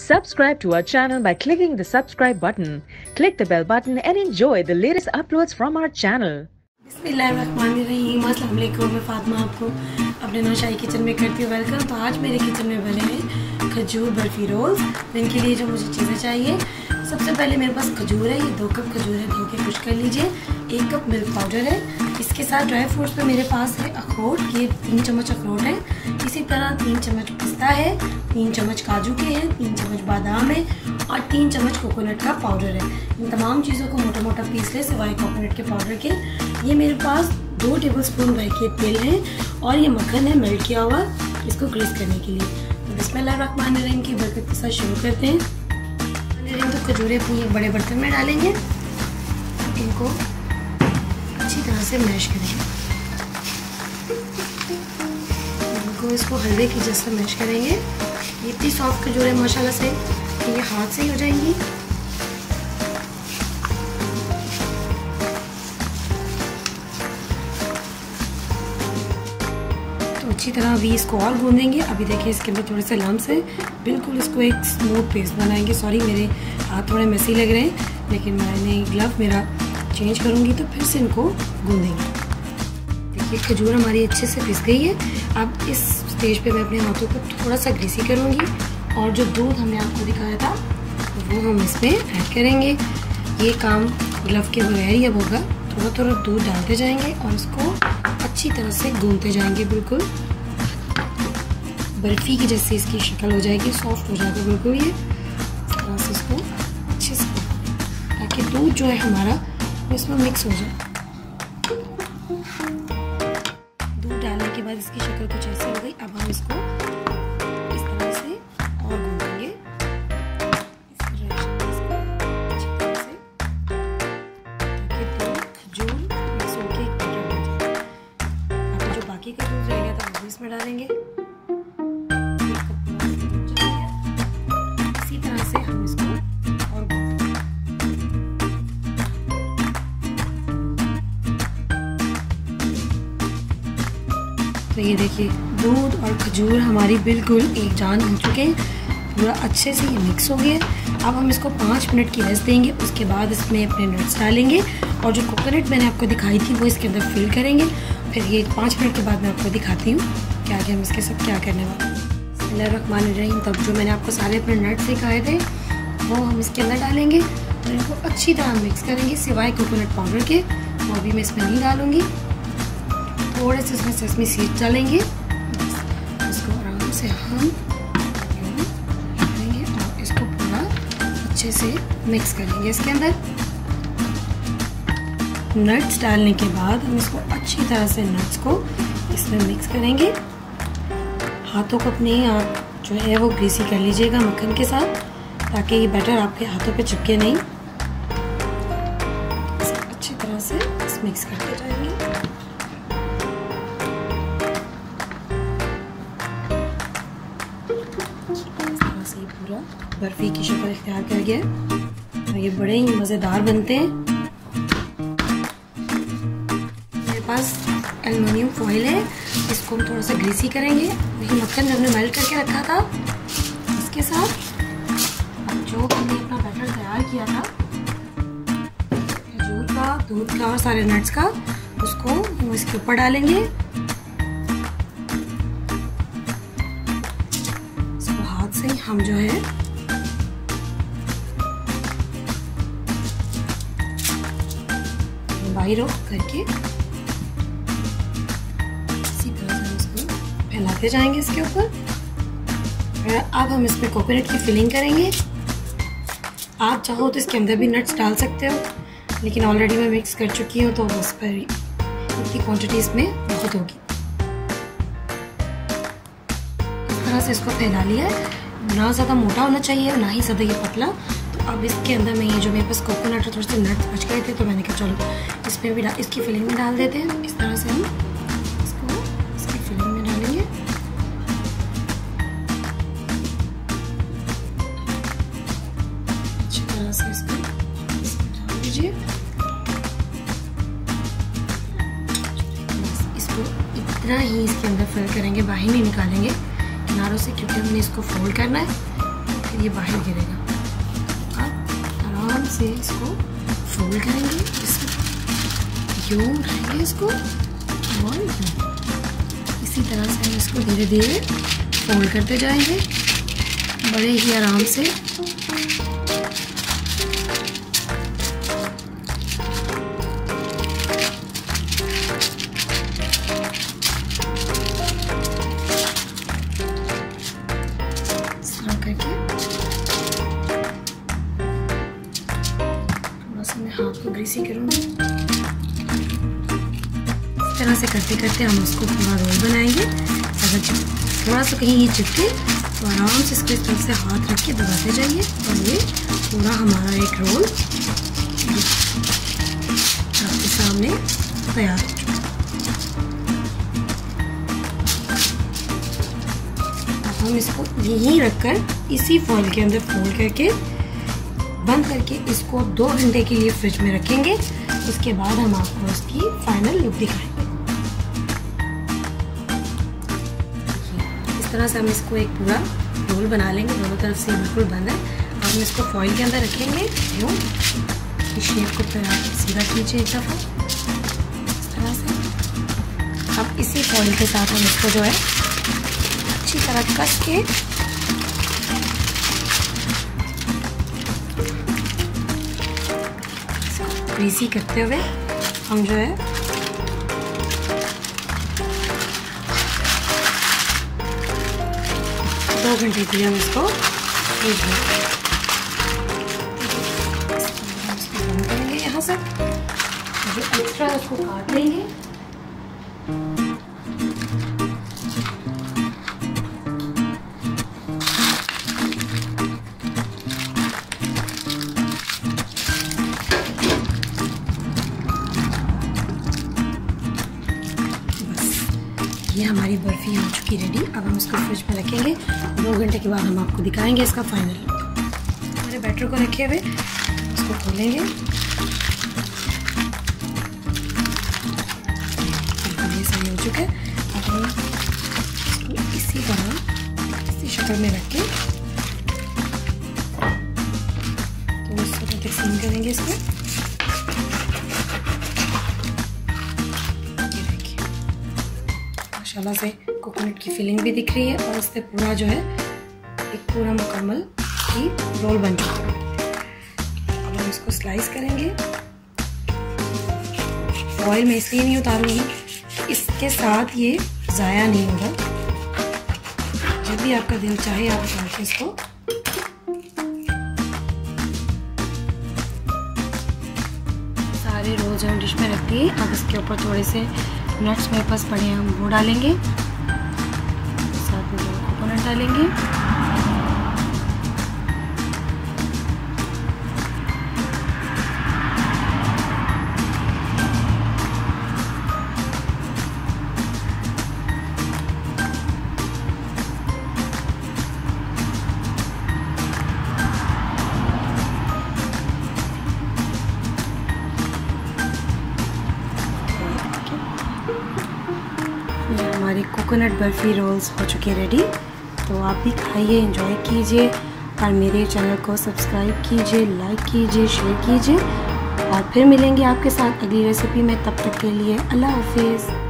Subscribe to our channel by clicking the subscribe button. Click the bell button and enjoy the latest uploads from our channel. बिस्मिल्लाहिर्रहमानिर्रहीम। अस्सलाम वालेकुम। मैं फातिमा आपको अपने Naushahi kitchen में करती हूँ वेलकम। तो आज मेरे किचन में बने हैं खजूर बर्फ़ी रोल्स। तो इनके लिए जो मुझे चीज़ें चाहिए, सबसे पहले मेरे पास खजूर है, ये 2 कप खजूर है, धो के खुश कर लीजिए। 1 कप मिल्क पाउडर है। इसके साथ ड्राई फ्रूट्स में मेरे पास है अखरोट, ये 3 चम्मच अखरोट है। इसी तरह 3 चम्मच पिस्ता है, 3 चम्मच काजू के हैं, 3 चम्मच बादाम है और 3 चम्मच कोकोनट का पाउडर है। इन तमाम चीज़ों को मोटा मोटा पीस ले सिवाय कोकोनट के पाउडर के। ये मेरे पास 2 टेबलस्पून भर के तेल है और ये मक्खन है मेल्ट किया हुआ, इसको ग्रीस करने के लिए। तो बिस्मिल्लाहिर्रहमानिर्रहीम की बरकत के साथ शुरू करते हैं। तो खजूरें अपनी एक बड़े बर्तन में डालेंगे, इनको अच्छी तरह से मैश करेंगे। इसको हलवे की जैसे मैश करेंगे। ये इतनी सॉफ्ट खजूरें माशाल्लाह से कि ये हाथ से ही हो जाएंगी। तो अच्छी तरह अभी इसको और गूंदेंगे। अभी देखिए इसके अंदर थोड़े से लम्स हैं, बिल्कुल इसको एक स्मूथ पेस्ट बनाएंगे। सॉरी मेरे हाथ थोड़े मेसी लग रहे हैं, लेकिन मैंने ग्लव मेरा चेंज करूँगी तो फिर से इनको गूंदेंगे। देखिए खजूर हमारी अच्छे से पिस गई है। अब इस स्टेज पे मैं अपने हाथों को थोड़ा सा ग्रीसी करूँगी और जो दूध हमने आपको दिखाया था वो हम इसमें ऐड करेंगे। ये काम ग्लव के बगैर ही अब होगा। थोड़ा थोड़ा दूध डालते जाएंगे और इसको अच्छी तरह से गूंदते जाएंगे। बिल्कुल बर्फ़ी की जैसी इसकी शक्ल हो जाएगी, सॉफ्ट हो जाएगा बिल्कुल। ये इस तरह से इसको अच्छे से, ताकि दूध जो है हमारा वो इसमें मिक्स हो जाए। दूध डालने के बाद इसकी शक्ल कुछ ऐसी हो गई। अब हम इसको इस तरह से और गूंदेंगे, इस अच्छी तरह से, ताकि दूध खजूर मिक्स होकर एक बैटर बन जाए। अब जो बाकी का दूध रह गया था वो इसमें डालेंगे। इसी तरह से हम इसको और तो ये देखिए दूध और खजूर हमारी बिल्कुल एक जान हो चुके हैं, पूरा अच्छे से ये मिक्स हो गया। अब हम इसको 5 मिनट की रेस्ट देंगे। उसके बाद इसमें अपने नट्स डालेंगे और जो कोकोनट मैंने आपको दिखाई थी वो इसके अंदर फिल करेंगे। फिर ये 5 मिनट के बाद मैं आपको दिखाती हूँ क्या क्या हम इसके साथ क्या करने वाले हैं। बिस्मिल्लाहिर्रहमानिर्रहीम। तब जो मैंने आपको सारे अपने नट्स दिखाए थे वो हम इसके अंदर डालेंगे और इनको अच्छी तरह मिक्स करेंगे सिवाय कोकोनट पाउडर के, वो अभी मैं इसमें नहीं डालूँगी। थोड़े से इसमें सेसमी सीड्स डालेंगे, इसको आराम से हम करेंगे और इसको पूरा अच्छे से मिक्स करेंगे। इसके अंदर नट्स डालने के बाद हम इसको अच्छी तरह से नट्स को इसमें मिक्स करेंगे। हाथों को अपने आप जो है वो ग्रीसी कर लीजिएगा मक्खन के साथ, ताकि ये बैटर आपके हाथों पे चिपके नहीं। इसको अच्छी तरह से मिक्स करते जाएंगे। पूरा बर्फी की शक्ल इख्तियार कर गया और ये बड़े ही मज़ेदार बनते हैं। मेरे पास एल्युमिनियम फॉइल है, इसको हम थोड़ा सा ग्रीसी करेंगे। वही मक्खन जो हमने मेल्ट करके रखा था इसके साथ जो हमने अपना बैटर तैयार किया था खजूर का, दूध का और सारे नट्स का, उसको हम इसके ऊपर डालेंगे। से हम जो है बाहर करके इसी तरह से इसको फैलाते जाएंगे इसके ऊपर। अब हम इसमें कोकोनट की फिलिंग करेंगे। आप चाहो तो इसके अंदर भी नट्स डाल सकते हो, लेकिन ऑलरेडी मैं मिक्स कर चुकी हूँ तो उस पर इतनी क्वांटिटी इसमें बहुत होगी। इस तरह से इसको फैला लिया है। ना ज़्यादा मोटा होना चाहिए ना ही ज़्यादा ये पतला। तो अब इसके अंदर मैं ये जो मेरे पास कोकोनट और थोड़े से नट्स बच गए थे तो मैंने कहा चलो इसमें भी इसकी फिलिंग में डाल देते हैं। इस तरह से हम इसको इसकी फिलिंग में डालेंगे। अच्छी तरह से इसको डाल दीजिए। बस इसको इतना ही इसके अंदर फिल करेंगे, बाहर नहीं निकालेंगे किनारों से, क्योंकि हमने इसको फोल्ड करना है। फिर ये बाहर गिरेगा। आप आराम से इसको फोल्ड करेंगे, यूं उठाएंगे इसको और इसी तरह से हम इसको धीरे धीरे फोल्ड करते जाएंगे बड़े ही आराम से। इस तरह करके थोड़ा सा मैं हाथ को ग्रीसी करूँगी। इस तरह से करते करते हम उसको पूरा रोल बनाएंगे। अगर थोड़ा सा कहीं ये चिपके तो आराम से इसको इस तरफ से हाथ रख के दबाते जाइए और ये पूरा हमारा एक रोल आपके सामने तैयार हो चुका। अब हम इसको यहीं रखकर इसी फॉइल के अंदर फोल्ड करके बंद करके इसको 2 घंटे के लिए फ्रिज में रखेंगे। उसके बाद हम आपको इसकी फाइनल लुक दिखाएंगे। इस तरह से हम इसको एक पूरा रोल बना लेंगे, दोनों तरफ से बिल्कुल बंद है। अब हम इसको फॉइल के अंदर रखेंगे, यूँ इस शेप को सीधा कीजिए एक दफ़ा इस तरह से। अब इसी फॉइल के साथ हम इसको जो है अच्छी तरह कस के ग्रीसी करते हुए हम जो है दो घंटे के लिए हम इसको फ्रिज में बंद करेंगे। यहाँ से जो एक्स्ट्रा उसको काट लेंगे। ये हमारी बर्फ़ी हो चुकी रेडी। अब हम इसको फ्रिज में रखेंगे। 2 घंटे के बाद हम आपको दिखाएंगे इसका फाइनल लुक। हमारे बैटर को रखे हुए इसको खोलेंगे। ये सही हो चुका है। अब हम इसको इसी तरह इसी शक्ल में रख के तो इस तरह तकसीम करेंगे इसको। माशाल्लाह से कोकोनट की फिलिंग भी दिख रही है और इससे पूरा जो है एक पूरा मुकम्मल ही रोल बन चुका है। अब हम इसको स्लाइस करेंगे। ऑयल में इसलिए नहीं उतारूंगी, इसके साथ ये ज़ाया नहीं होगा। जब भी आपका दिल चाहे आप उतार के इसको सारे रोल्स हम डिश में रख दिए। अब इसके ऊपर थोड़े से नट्स मेरे पास पड़े हैं, हम वो डालेंगे, साथ में कोकोनट डालेंगे। हमारी कोकोनट बर्फ़ी रोल्स हो चुके रेडी। तो आप भी खाइए, एंजॉय कीजिए और मेरे चैनल को सब्सक्राइब कीजिए, लाइक कीजिए, शेयर कीजिए और फिर मिलेंगे आपके साथ अगली रेसिपी में। तब तक के लिए अल्लाह हाफिज़।